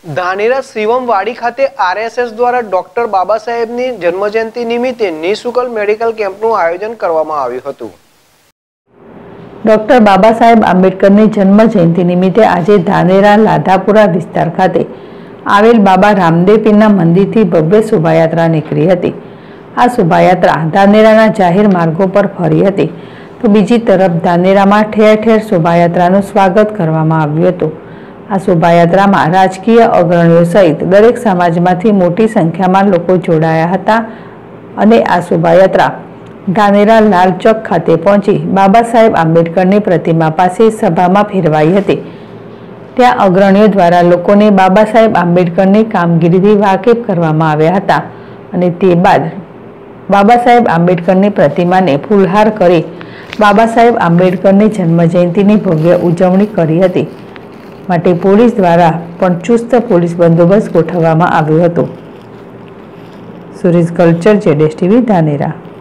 ધાનેરા શિવમ વાડી ખાતે આરએસએસ દ્વારા ડોક્ટર બાબા સાહેબની જન્મજયંતિ નિમિત્તે નિઃશુલ્ક મેડિકલ કેમ્પનું આયોજન કરવામાં આવ્યું હતું। ડોક્ટર બાબા સાહેબ આંબેડકરની જન્મજયંતિ નિમિત્તે આજે ધાનેરા લાધાપુરા વિસ્તાર ખાતે આવેલ બાબા રામદેવ પીરના મંદિરથી ભવ્ય શોભાયાત્રા નીકળી હતી। આ શોભાયાત્રા ધાનેરાના જાહેર માર્ગો પર ફરી હતી, તો બીજી તરફ ધાનેરામાં ઠેર ઠેર શોભાયાત્રાનું સ્વાગત કરવામાં આવ્યું હતું। આ શોભાયાત્રામાં રાજકીય અગ્રણીઓ સહિત દરેક સમાજમાંથી મોટી સંખ્યામાં લોકો જોડાયા હતા અને આ શોભાયાત્રા ધાનેરા લાલ ચોક ખાતે પહોંચી બાબા સાહેબ આંબેડકરની પ્રતિમા પાસે સભામાં ફેરવાઈ હતી। ત્યાં અગ્રણીઓ દ્વારા લોકોને બાબા સાહેબ આંબેડકરની કામગીરીથી વાકેફ કરવામાં આવ્યા હતા અને તે બાદ બાબા સાહેબ આંબેડકરની પ્રતિમાને ફૂલહાર કરી બાબા સાહેબ આંબેડકરની જન્મજયંતિની ભવ્ય ઉજવણી કરી હતી। માટે પોલીસ દ્વારા પણ ચુસ્ત પોલીસ બંદોબસ્ત ગોઠવવામાં આવ્યો હતો। સુરેશ કલ્ચર, જેડેશ ટીવી, ધાનેરા।